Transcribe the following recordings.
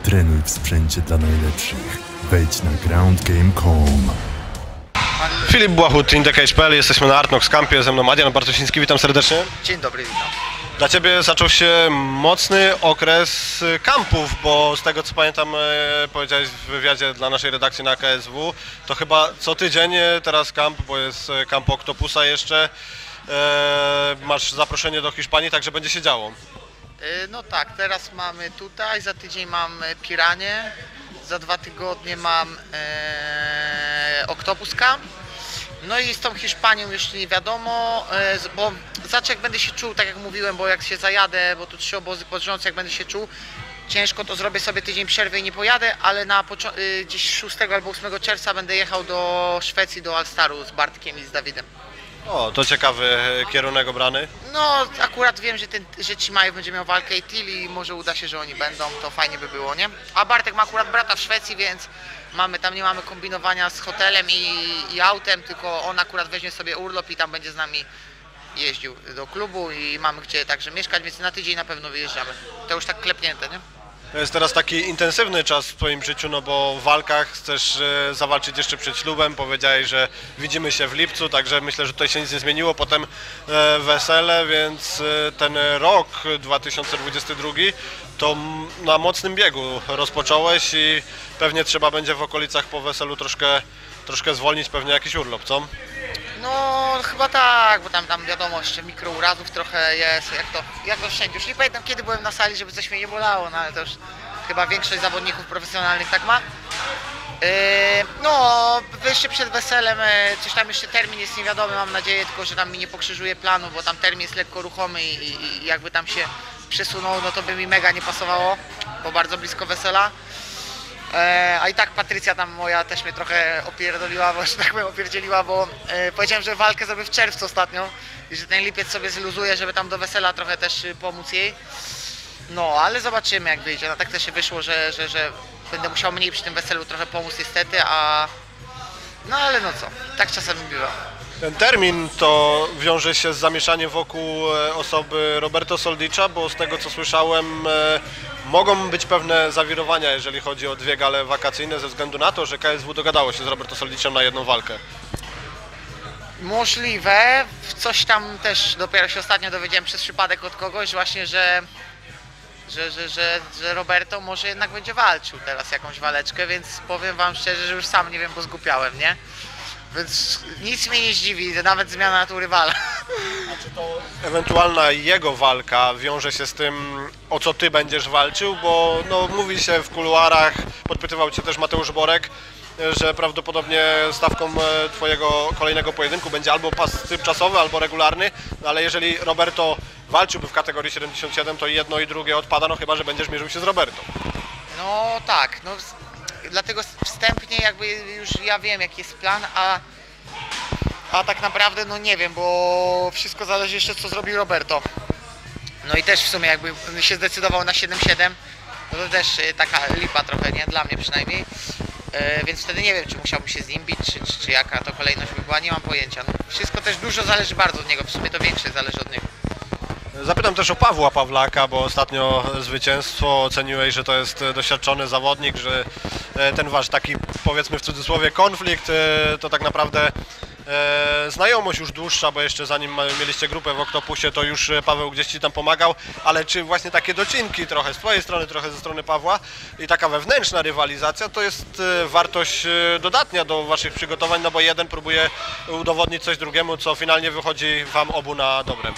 Trenuj w sprzęcie dla najlepszych. Wejdź na groundgame.com. Filip Błachut, InTheCage.pl, jesteśmy na Artnox Campie, ze mną Adrian Bartosiński, witam serdecznie. Dzień dobry, witam. Dla Ciebie zaczął się mocny okres kampów, bo z tego co pamiętam powiedziałeś w wywiadzie dla naszej redakcji na KSW, to chyba co tydzień teraz kamp, bo jest kamp Octopusa jeszcze, masz zaproszenie do Hiszpanii, także będzie się działo. No tak, teraz mamy tutaj, za tydzień mam Piranie, za 2 tygodnie mam Octopus Camp. No i z tą Hiszpanią jeszcze nie wiadomo, bo znaczy jak będę się czuł, tak jak mówiłem, bo jak się zajadę, bo tu 3 obozy pod rząd, jak będę się czuł ciężko, to zrobię sobie tydzień przerwy i nie pojadę, ale na gdzieś 6 albo 8 czerwca będę jechał do Szwecji, do Alstaru z Bartkiem i z Dawidem. O, to ciekawy kierunek obrany. No, akurat wiem, że Chimaev będzie miał walkę i Till i może uda się, że oni będą, to fajnie by było, nie? A Bartek ma akurat brata w Szwecji, więc tam nie mamy kombinowania z hotelem i autem, tylko on akurat weźmie sobie urlop i tam będzie z nami jeździł do klubu i mamy gdzie także mieszkać, więc na tydzień na pewno wyjeżdżamy. To już tak klepnięte, nie? To jest teraz taki intensywny czas w Twoim życiu, no bo w walkach chcesz zawalczyć jeszcze przed ślubem, powiedziałeś, że widzimy się w lipcu, także myślę, że tutaj się nic nie zmieniło, potem wesele, więc ten rok 2022 to na mocnym biegu rozpocząłeś i pewnie trzeba będzie w okolicach po weselu troszkę zwolnić, pewnie jakiś urlop, co? No chyba tak, bo tam wiadomo, jeszcze mikrourazów trochę jest, jak to wszędzie. Już nie pamiętam kiedy byłem na sali, żeby coś mnie nie bolało, no ale to już chyba większość zawodników profesjonalnych tak ma. No, jeszcze przed weselem, coś tam jeszcze termin jest niewiadomy, mam nadzieję tylko, że tam mi nie pokrzyżuje planu, bo tam termin jest lekko ruchomy i jakby tam się przesunął, no to by mi mega nie pasowało, bo bardzo blisko wesela. A i tak Patrycja tam moja też mnie trochę opierdoliła, bo że tak powiem opierdzieliła, bo powiedziałem, że walkę zrobię w czerwcu ostatnio i że ten lipiec sobie zluzuję, żeby tam do wesela trochę też pomóc jej. No, ale zobaczymy jak wyjdzie. No tak też się wyszło, że będę musiał mniej przy tym weselu trochę pomóc niestety, no ale no co, tak czasami bywa. Ten termin to wiąże się z zamieszaniem wokół osoby Roberto Soldicza, bo z tego co słyszałem mogą być pewne zawirowania, jeżeli chodzi o 2 gale wakacyjne ze względu na to, że KSW dogadało się z Roberto Soldiczem na jedną walkę. Możliwe, coś tam też dopiero się ostatnio dowiedziałem przez przypadek od kogoś właśnie, że Roberto może jednak będzie walczył teraz jakąś waleczkę, więc powiem wam szczerze, że już sam nie wiem, bo zgłupiałem, nie? Więc nic mnie nie zdziwi, nawet zmiana natury rywala. A czy to ewentualna jego walka wiąże się z tym, o co ty będziesz walczył? Bo no, mówi się w kuluarach, podpytywał cię też Mateusz Borek, że prawdopodobnie stawką twojego kolejnego pojedynku będzie albo pas tymczasowy, albo regularny, no, ale jeżeli Roberto walczyłby w kategorii 77, to jedno i drugie odpada, no chyba że będziesz mierzył się z Roberto. No tak, no dlatego wstępnie jakby już ja wiem jaki jest plan, a tak naprawdę no nie wiem, bo wszystko zależy jeszcze co zrobi Roberto. No i też w sumie jakby się zdecydował na 7-7, no to też taka lipa trochę, nie? Dla mnie przynajmniej. Więc wtedy nie wiem, czy musiałbym się z nim bić, czy jaka to kolejność by była, nie mam pojęcia. No, wszystko też dużo zależy bardzo od niego, w sumie to większe zależy od niego. Zapytam też o Pawła Pawlaka, bo ostatnio zwycięstwo oceniłeś, że to jest doświadczony zawodnik, że ten wasz taki, powiedzmy w cudzysłowie, konflikt to tak naprawdę znajomość już dłuższa, bo jeszcze zanim mieliście grupę w Octopusie, to już Paweł gdzieś ci tam pomagał, ale czy właśnie takie docinki trochę z twojej strony, trochę ze strony Pawła i taka wewnętrzna rywalizacja to jest wartość dodatnia do waszych przygotowań, no bo jeden próbuje udowodnić coś drugiemu, co finalnie wychodzi wam obu na dobre.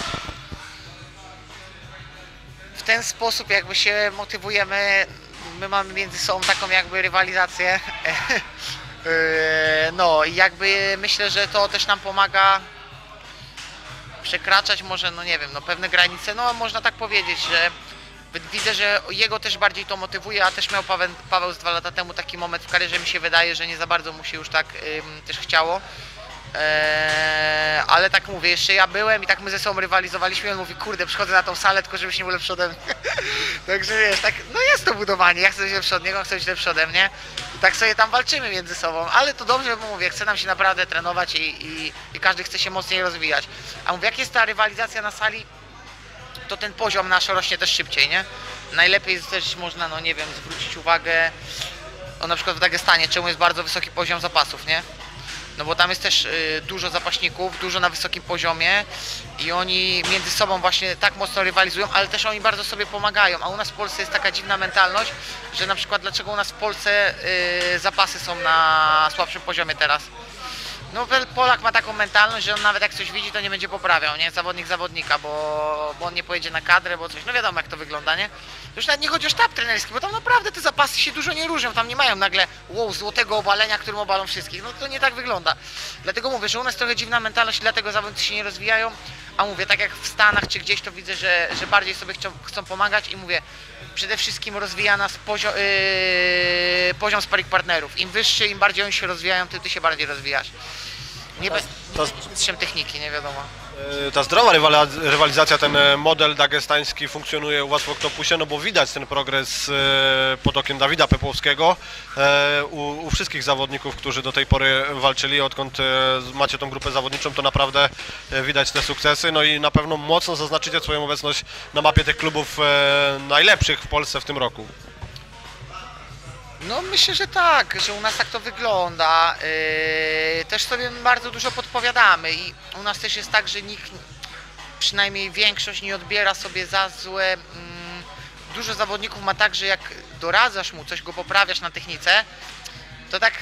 W ten sposób jakby się motywujemy, my mamy między sobą taką jakby rywalizację. No i jakby myślę, że to też nam pomaga przekraczać może, no nie wiem, no pewne granice, no można tak powiedzieć, że widzę, że jego też bardziej to motywuje, a też miał Paweł z 2 lata temu taki moment w karierze, mi się wydaje, że nie za bardzo mu się już tak też chciało. Ale tak mówię, jeszcze ja byłem i tak my ze sobą rywalizowaliśmy i on mówi, kurde, przychodzę na tą salę, tylko żebyś nie był lepszy ode mnie. Także wiesz, tak, no jest to budowanie, ja chcę być lepszy od niego, on chce być lepszy ode mnie i tak sobie tam walczymy między sobą, ale to dobrze, bo mówię, chce nam się naprawdę trenować i każdy chce się mocniej rozwijać. A mówię, jak jest ta rywalizacja na sali, to ten poziom nasz rośnie też szybciej, nie? najlepiej też można, no nie wiem, zwrócić uwagę, no na przykład w Dagestanie, czemu jest bardzo wysoki poziom zapasów, nie? No bo tam jest też dużo zapaśników, dużo na wysokim poziomie i oni między sobą właśnie tak mocno rywalizują, ale też oni bardzo sobie pomagają, a u nas w Polsce jest taka dziwna mentalność, że na przykład dlaczego u nas w Polsce zapasy są na słabszym poziomie teraz. No Polak ma taką mentalność, że on nawet jak coś widzi, to nie będzie poprawiał, nie? Zawodnik zawodnika, bo on nie pojedzie na kadrę, bo coś, no wiadomo jak to wygląda, nie? Już nawet nie chodzi o sztab trenerski, bo tam naprawdę te zapasy się dużo nie różnią, tam nie mają nagle wow, złotego obalenia, którym obalą wszystkich, no to nie tak wygląda. Dlatego mówię, że u nas trochę dziwna mentalność, dlatego zawodnicy się nie rozwijają, a mówię, tak jak w Stanach czy gdzieś to widzę, że bardziej sobie chcą pomagać i mówię, przede wszystkim rozwija nas poziom sparring partnerów. Im wyższy, im bardziej oni się rozwijają, tym ty się bardziej rozwijasz. Nie bez mistrzem techniki, nie wiadomo. Ta zdrowa rywalizacja, ten model dagestański funkcjonuje u Was w Oktopusie, no bo widać ten progres pod okiem Dawida Pepłowskiego u wszystkich zawodników, którzy do tej pory walczyli, odkąd macie tą grupę zawodniczą, to naprawdę widać te sukcesy, no i na pewno mocno zaznaczycie swoją obecność na mapie tych klubów najlepszych w Polsce w tym roku. No myślę, że tak, że u nas tak to wygląda. Też sobie bardzo dużo podpowiadamy i u nas też jest tak, że nikt, przynajmniej większość, nie odbiera sobie za złe. Dużo zawodników ma tak, że jak doradzasz mu, coś go poprawiasz na technice, to tak,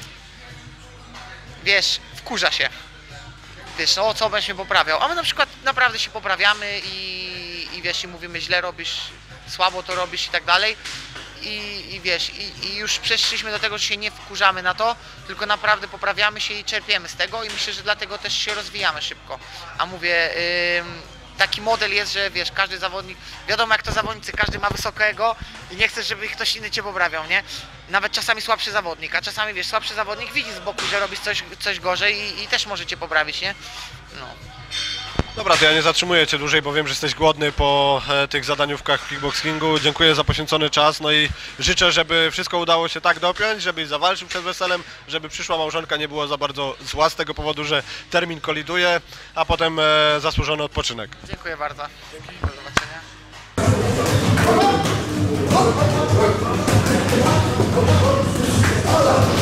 wiesz, wkurza się. Wiesz, no co będziesz mnie poprawiał, a my na przykład naprawdę się poprawiamy i wiesz, i mówimy źle robisz, słabo to robisz i tak dalej. I wiesz, i już przeszliśmy do tego, że się nie wkurzamy na to, tylko naprawdę poprawiamy się i czerpiemy z tego i myślę, że dlatego też się rozwijamy szybko. A mówię, taki model jest, że wiesz, każdy zawodnik, wiadomo jak to zawodnicy, każdy ma wysokiego i nie chcesz, żeby ktoś inny cię poprawiał, nie? Nawet czasami słabszy zawodnik, a czasami wiesz, słabszy zawodnik widzi z boku, że robisz coś gorzej i też może cię poprawić, nie? No. Dobra, to ja nie zatrzymuję Cię dłużej, bo wiem, że jesteś głodny po tych zadaniówkach w kickboxingu. Dziękuję za poświęcony czas, no i życzę, żeby wszystko udało się tak dopiąć, żebyś zawalczył przed weselem, żeby przyszła małżonka nie była za bardzo zła z tego powodu, że termin koliduje, a potem zasłużony odpoczynek. Dziękuję bardzo. Dzięki. Do zobaczenia.